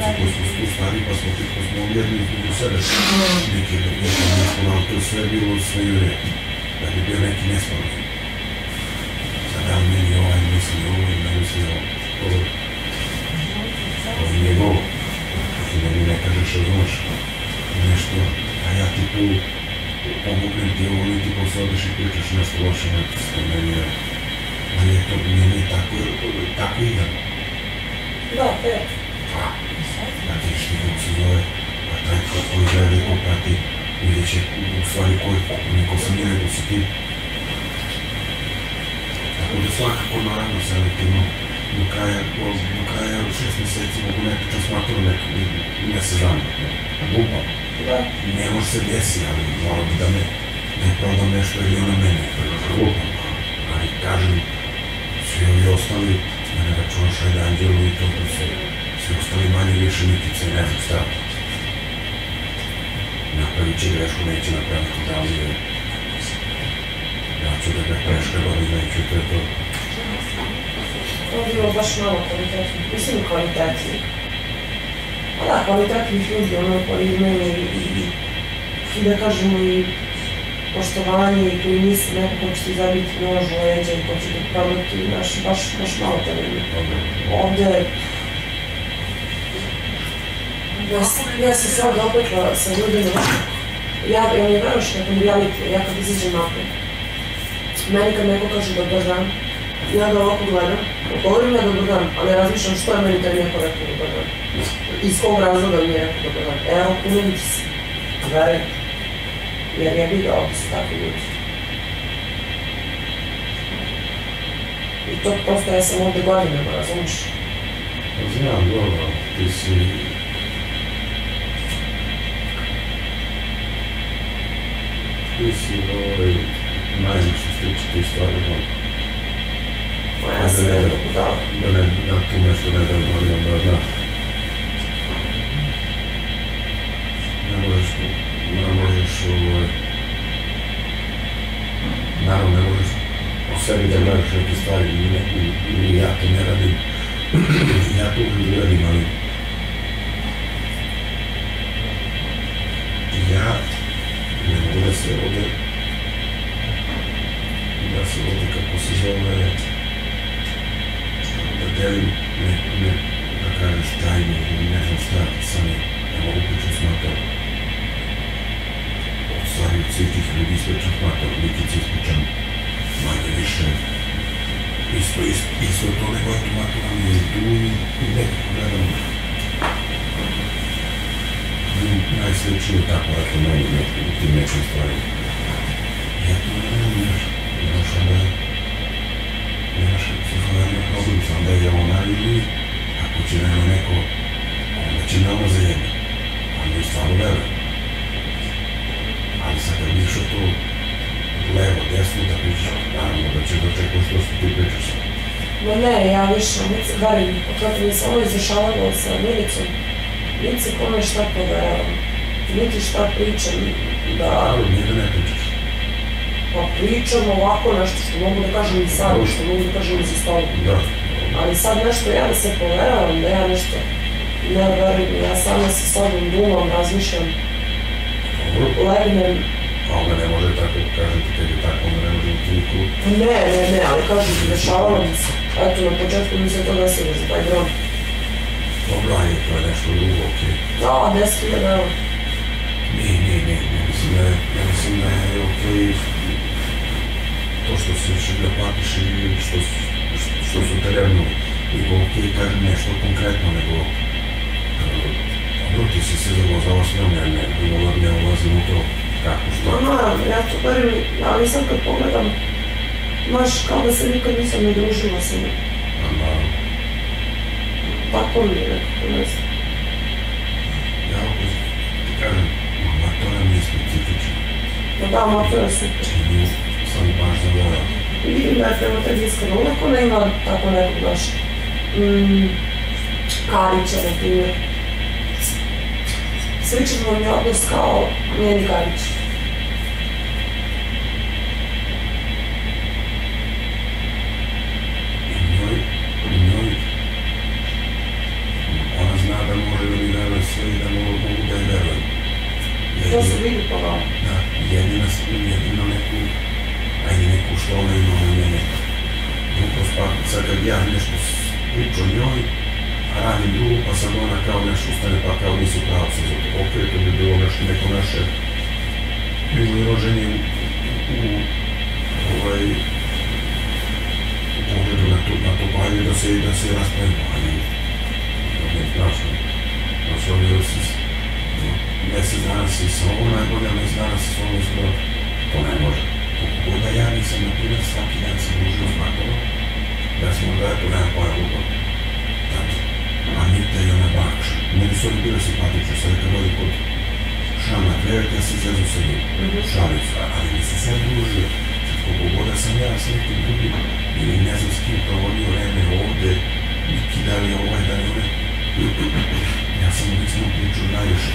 koji smo tu stari, pa smo jedni između sebe neki nešto nam to sve bilo sve i red, da bi bio neki nesporazum. Sada meni ovaj misli ovo i ne misli ovo. To je njegovo. Ti meni ne kažeš, razumeš, nešto, a ja ti tu pomognem ti ovo i ti posle odeš i pričaš nešto loše, što meni je, meni je tako igram. Da, pet. A ti što kako se zove, a taj koji gleda i ko prati, vidjet će u stvari ko sam nije nego si ti. Tako da svakako naravno selektivno do kraja 6 meseci mogu ne pričam smatruo mesec dana. Lupam. Ne može se desi, ali moram da ne prodam nešto ili ona mene. Lupam. Ali kažem, svi ovi ostali, da ne računaš ajde Anđelu i to, svi ostali manje više Nikice, ne znam šta. Napravit će grešku, neće napraviti da li je. Ja ću da ga preškrebam i neću, to je to. To je bilo baš malo kvalitetnih, mislim kvalitetnih. A da, kvalitetnih ljudi, ono koji imaju i da kažemo i poštovanje i koji misli neko ko će ti zabiti nož u leđa i ko će ti prodati, baš malo te ljudi. Ovde ja sam sad opetla sa ljudima, ja mi veruš nekom reality, ja kad izađem napred, meni kad neko kaže dobar dan, ja ga ovako gledam, govorim ja dobar dan, ali razmišljam što je meni taj neko rekao dobar dan. Iz kog razloga mi je rekao dobar dan. Evo, umem ti se. Verujem. Jer je vidio ovdje su takvi ljudi. I to prosto ja sam ovdje godinama, razumiješ? Znam, dobro, ti si... Ti si najviše stiče ti stvari, Ja sam nekako budala. Da tu nešto ne da odgovorim, da znaš. Naravno ne možeš o sebi da gledaš neke stvari ili ja to ne radim, ja to ne radim, ali ja ne mogu da se ovdje kako se zove da delim da kažeš tajnu ili ne znam šta, sam ne mogu pričati s matom. Od stvari od svih tih ljudi ispričam s matom, Nikici ispričam manje više. Isto to nego je tu matu nam je i tu i nekako gledam. Najsličnije tako da to meni u tim nekim stvarima. Ja to ne znam, znaš onda nemaš psihologija problem, onda je ona ili ako će nema neko, onda će me ona zajedno. Onda je stvarno verujem. Ali sad kad vidiš o to levo, desno, da pričaš, naravno da će dočekati što ti pričaš. Ma ne, ja više, barem, kako mi se ovo izrašavalo sa Milicom, niti kome šta poveravam, niti šta pričam, da... Ali nije da ne pričaš. Pa pričam ovako nešto što mogu da kažem i sad, što mogu da kažem i za stolom. Da. Ali sad nešto ja da se poveravam, da ja nešto ne verujem, ja sama sa sobom dumam, razmišljam, legnem. A onda ne može tako, kažem ti, kad je tako, onda ne može ti niko... Ne, ali kažem ti, dešavalo mi se. Eto, na početku mi se to desilo za taj grom. Dobro, ajde, to je nešto drugo, okej. Da, 10.000 evo. Ne, mislim da je okej to što se više da platiš i što su te revnuli. I okej, kažem nešto konkretno, nego... Dobro, ti si se zavozala s njom, ne ulazim u to kako što. Naravno, ja to verujem, ali sad kad pogledam, znaš, kao da se nikad nisam ne družila sa njom. Naravno. Tako mi je nekako, ne znam. Ja opet ti kažem, matora mi je specifična. Da, matora je super. I nju sam baš zavolao. I vidim da je prema tebi iskreno, uvijek ona ima tako nekog, znaš, Karića, na primjer. Sličan vam je odnos kao njeni Karić. I njoj, ona zna da može da mi ja nešto pričao njoj, a radim drugu, pa sad ona kao nešto ustane, pa kao nisu pravci za to. Ok, to bi bilo nešto neko naše roženje u pogledu na to, pa ajde da se raspravimo, ali ne strašno. Oslovio si mjesec dana si sa ovom najbolja, mjesec dana si sa ovom izgleda, to ne može. Kako da ja nisam, na primjer, svaki dan se družio s Makovom, ja sam onda, eto, nemam pojma lupo. Anita i ona Bakša. Meni su oni bili simpatični, sad kad dođe kod Šana krevet, ja se zezu sa njim. Šalim se, ali nisu se družio. Koliko god da sam ja s nekim drugim, ili ne znam s kim provodio vreme ovde, neki da li ovaj, da li ovaj. Ja sam uvijek s njom pričao najviše.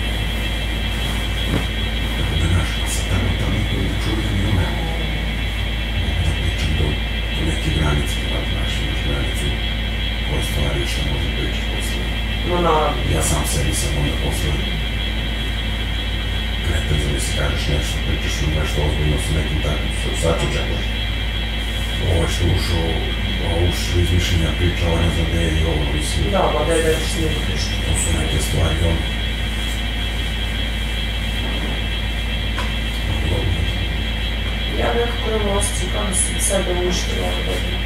Tako da naš, a sad tako tamo to da čujem i ona. Da pričam do neke granice, da znaš, imaš granicu koje stvari što može pričati posle. No, naravno. Ja sam sebi sam onda posle kreten za mi se kažeš nešto, pričaš nešto ozbiljno sa nekim takvim, sad ću čekaš. Ovo što ušao, ovo što izmišljenja priča, ovo ne znam gde je i ovo, mislim. Da, ba da je što nije priča. To su neke stvari, ono. Ja nekako nema osjećam kako sam sebe uništila ovo godinu.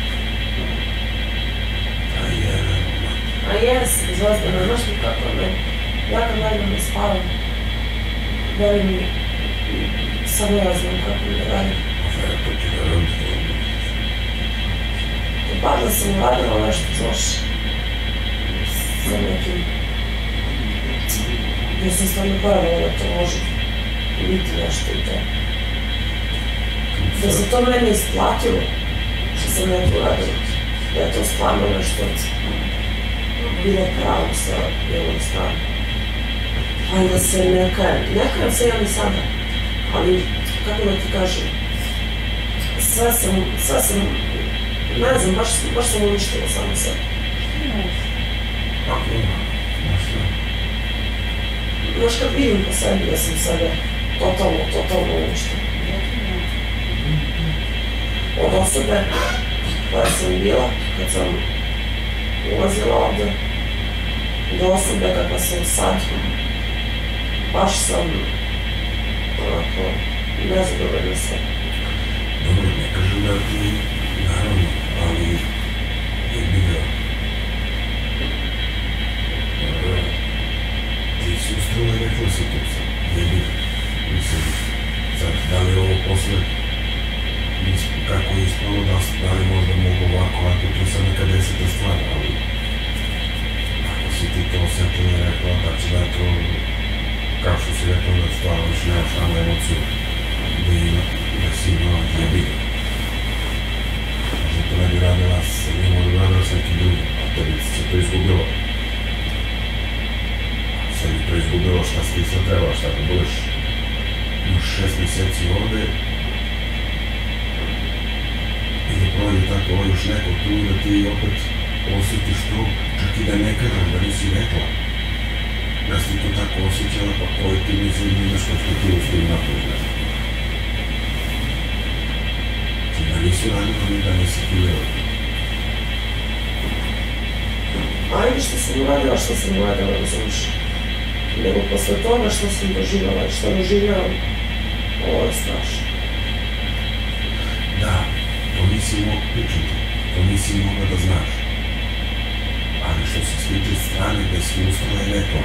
A jes, zvazdano, znaš mi kako me, ja kad najdem ne spavam, velim mi, samo ja znam kako mi da radim. To ti da radim. Bar da sam uradila nešto, znaš, sa nekim, gdje sam stvarno pojavila da to može biti nešto i to. Da se to mene isplatilo, što sam neko uradila, da je to stvarno nešto bilo pravo sa jednom stranom. Pa i da se ne kajem se ja ni sada, ali kako da ti kažem, sve sam, ne znam, baš sam uništila samo sebe. Kako ima? Znaš kad vidim po sebi da sam sebe totalno uništila. Od osobe koja sam bila kad sam ulazila ovde, do osobe kakva sam sad, baš sam onako nezadovoljna sve. Dobro, ne kažem da ti, naravno, ali je bilo. Ti si ustrala i rekla si tu sam, je bilo. Mislim, sad, da li ovo posle, kako je ispalo, da li možda mogu ovako, ako to sam neka 10. stvar, ali ako si ti to osjetila i rekla, da će da to, kao što si rekla, da stvarno više nemaš samo emociju, da si imala jebiga. Možda to ne bi radila sa njim, možda bi radila sa nekim drugim, a tebi se to izgubilo. Sad bi to izgubilo, šta si ti sad trebala, šta ako budeš još 6 mjeseci ovde, i da prođe tako još neko tu da ti opet osjetiš to, čak i da ne kažem, da nisi rekla. Da si to tako osjećala, pa koji ti mislim imaš perspektivu s tim napraviti. Znači da nisi radila ni da nisi krivala. Ajde što sam uradila, razumiješ. Nego posle toga što sam doživjela i što doživljavam, ovo je strašno. Da, to nisi mogu pričati, to nisi mogla da znaš. Ali što se tiče strane gde si ustala i rekla,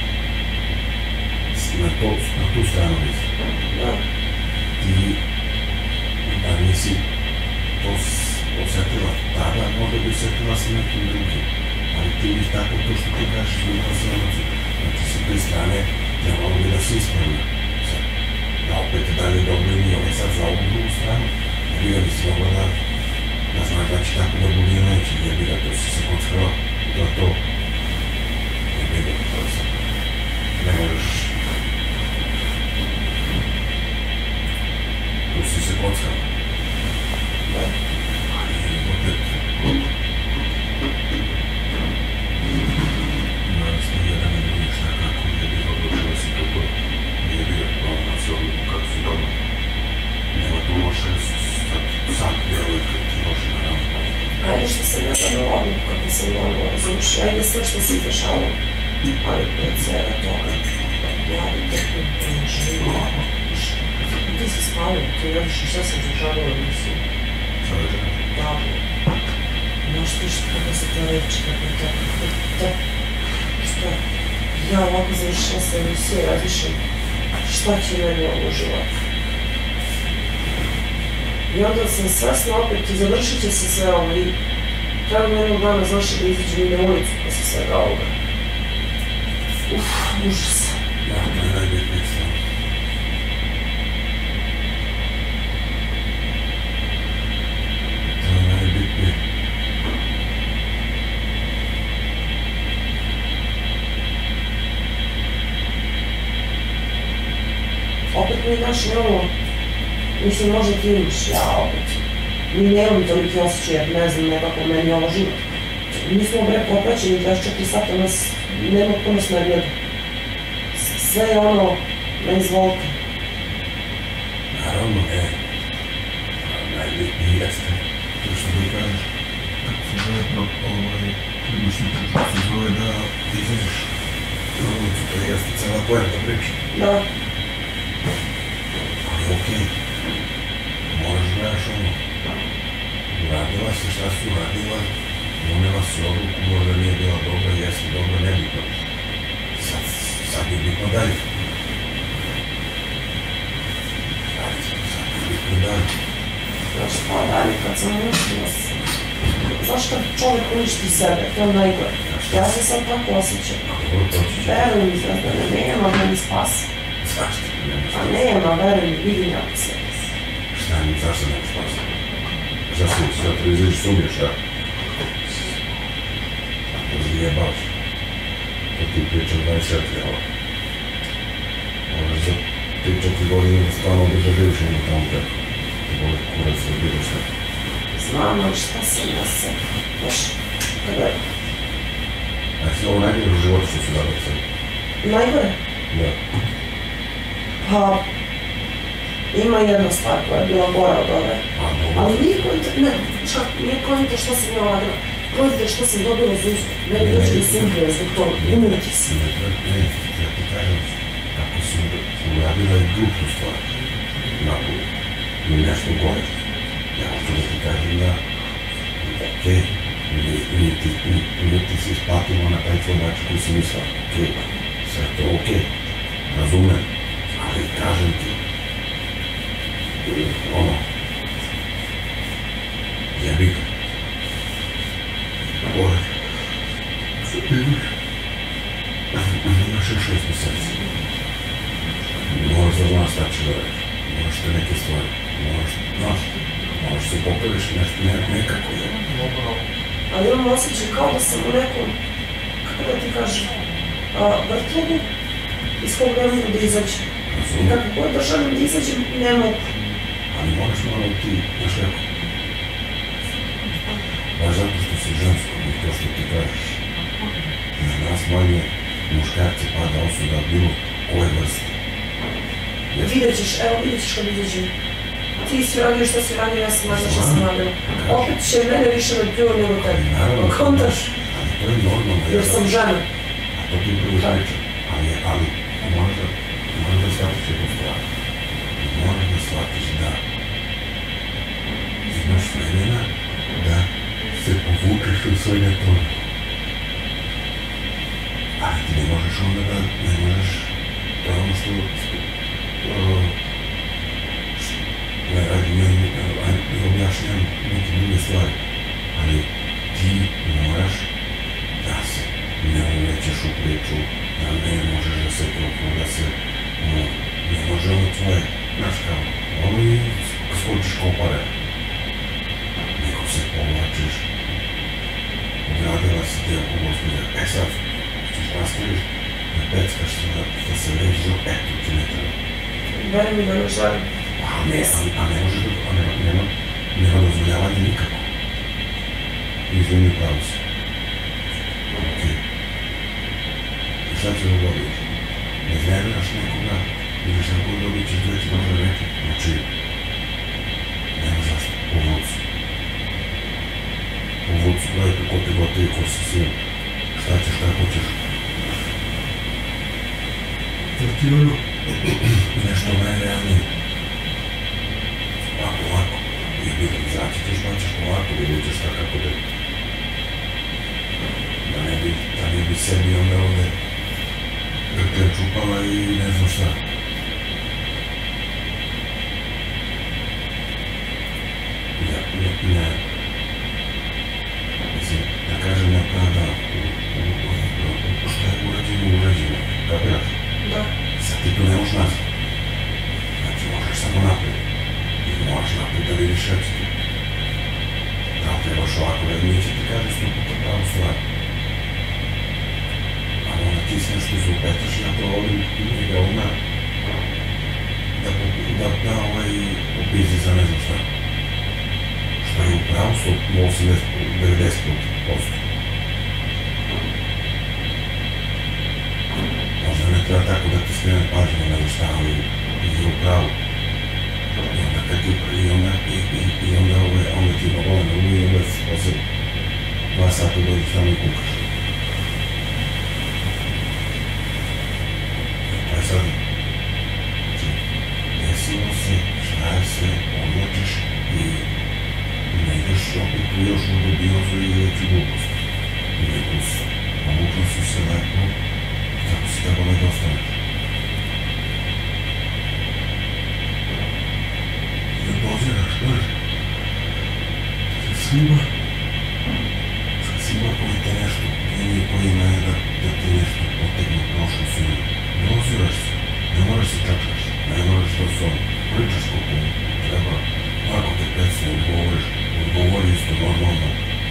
na tu stranu mislim. Da. Ti, da nisi to osjetila tada, možda bi osjetila sa nekim drugim. Ali ti bi tako to što ti kažeš imala se emociju. Znači sa te strane trebalo bi da se ispravlja. Da opet dalje dobro i nije, sad za ovu drugu stranu, jer da bi si mogla da znaš da će tako da bude i neće, jer bi da to si se kockala, to je to. Jer bi da to sad ne možeš. Tu si se kockala. Da. Ali opet, danas nije jedan ne drugi šta kako je bilo odlučila si to, nije bilo dobro si odluku kako si dobro. Nema tu loše, sad djeluje kad ti loše naravno. Ajde što sam nezadovoljna odluku kako sam donala, razumiješ, ja ide sve što se dešava, ali pred svega toga, ja bi trpim, to ne živim, ti si spavio, ti vidiš šta sam zažalila u Rusu. Šta je to? Da, znaš ti kako se to reći, kako to, što ja ovako završila sam emisiju i razmišljam šta će meni ovo u životu. I onda sam svesna opet i završit će se sve ovo i treba mi jednog dana, znaš, da izađem i na ulicu posle svega ovoga. Užas. Ja, to je najbitnije stvar. To je najbitnije. Opet mi, znaš, nemamo, mislim, možda ti imaš, ja opet. Mi nemam toliki osjećaj, jer ne znam, nekako meni je ovo život. Mi smo bre popraćeni 24 sata, nas nema ko nas ne gleda. Sve je ono, na izvolite. Naravno, najbitnije jeste. To što mi kažeš, kako se zove, mislim, kako se zove da izađeš na ulicu, to jeste cela poenta priča. Da. Ali okej, moraš gledaš ono, uradila si šta si uradila, donela si odluku, možda nije bila dobra, jeste dobra, nebitno. Sad je bitno dalje. Sad je bitno dalje. Znaš pa dalje, kad sam uništila se. Znaš kad čovjek uništi sebe, to je najgore. Ja se sad tako osjećam. Veruj mi, Zvezdane, nema meni spasa. Zašto? A nema, veruj mi, vidim ja po sebi. Šta mi, zašto nema spasa? Zašto ti sad izađeš sumnješ, a? Ako zjebavaš. To ti pričam 24, ali... Možeš za 3-4 godine stvarno biti bivšim tamo preko. Ti boli kurac za bilo šta. Znam, ali šta sam ja se, znaš, kada... A si ovo najgore u životu što si radila sad? Najgore? Da. Pa... Ima jedna stvar koja je bila gora od ove. A, dobro. Ali nije konta, ne, čak, nije konta što sam ja radila. Konta što sam dobila za uzor. Meni dođe da se ubije zbog toga, umrti se. Ne, ja ti kažem, ako si uradila i glupu stvar, napolje, ili nešto gore, ja hoću da ti kažem da, okej, niti si isplatila na taj tvoj način koji si mislila, okej, sve to okej, razumem, ali kažem ti, ono, jebi ga, gore, imaš još 6 meseci, moraš da znaš šta će da reći, moraš te neke stvari, moraš se popraviš nešto nekako, je. Ali imam osjećaj kao da sam u nekom, kako da ti kažem, vrtlogu iz kog ne mogu da izađem. I kako god da želim da izađem, ne mogu. Ali moraš malo ti, znaš kako, baš zato što si žensko i to što ti kažeš, na nas manje muškarci pada osuda bilo koje vrste. Vidjet ćeš, evo vidjet ćeš kad izađem. Ti si radio što si radio, ja sam radio što sam radio. Opet će mene više da pljuo nego tebi. Naravno, kontaš? Ali to je normalno. Jer sam žena. A to ti prvo priča. Ali moraš da shvatiš jednu stvar. Moraš da shvatiš da imaš vremena da se povučeš u svega toga. Ali ti ne možeš onda da, ne možeš, to je ono što ne radim, ne objašnjam neke druge stvari, ali ti moraš da se ne ulećeš u priču, da ne možeš da se propno, da se ne može ono tvoje, znaš kao, ono i skočiš kao pare, nego se povlačiš, odradila si te oko gospođa, sad, ćeš nastaviš da peckaš se, da se ređe, eto ti ne treba. Veruj mi da ne želim. A ne možeš da, nema dozvoljavanja nikako. Izvini, pravo si. Okej. I šta ćeš da dobiješ? Ne zneviraš nekoga, ili šta god dobit ćeš 2 može reći, znači, nema zašto, po vucu. Po vucu. pogledaj tu ko te gotovi, ko si sin, šta ćeš, kako ćeš. Da ti ono, nešto najrealnije. Ovako, izaći ćeš, pa ćeš ovako, vidjet ćeš šta kako da... Da ne bi sebi onda ovde grkljem čupala i ne znam šta. Ne, mislim, da kažem nepravda što je urađeno, kapiraš? Da. Sad ti tu ne možeš nazad. Znači, možeš samo napred. I moraš napred da vidiš šta će ti. Da li trebaš ovako da neće ti kaže 100 puta pravu stvar. Ali onda ti se nešto izupetaš, ja to volim njega ona da upizdi za ne znam šta. Što je upravo su 90%. Možda ne treba tako da ti skrene pažnje na šta, ali je upravo. I onda kad ti onda ti bavole na umu i onda posle 2 sata dođeš tamo i kukaš. Pa je sad, znači, desilo se, šta je se, odlačiš i ne ideš opet u još u dubiozu i veću glupost. Nego povukla su se lepo, tako si trebalo i da ostaneš. I doziraš, znaš, sa svima koji te nešto, koji imaju da ti nešto potegnu prošlu svima. Doziraš se, ne moraš se čačkaš, ne moraš to s ovom, pričaš koliko treba, ako te predstavno odgovori isto normalno.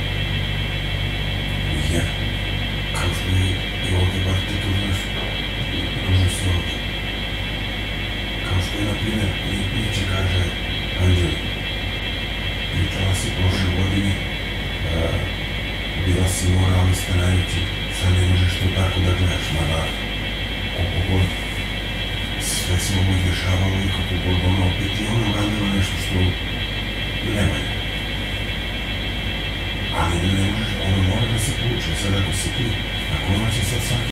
Jer, kao što i ovdje bar ti tužno si ovdje. Kao što je, na primjer, Niče kaže Anđeli, pričala si prošle godine, bila si moralista najveći, sad ne možeš to tako da gledaš, mada koliko god sve se ovo izdešavalo i kako god ono opet i ono radilo nešto što ne valja. Ali ne možeš, ono mora da se pouče, sad ako si ti, ako ona će sad svaki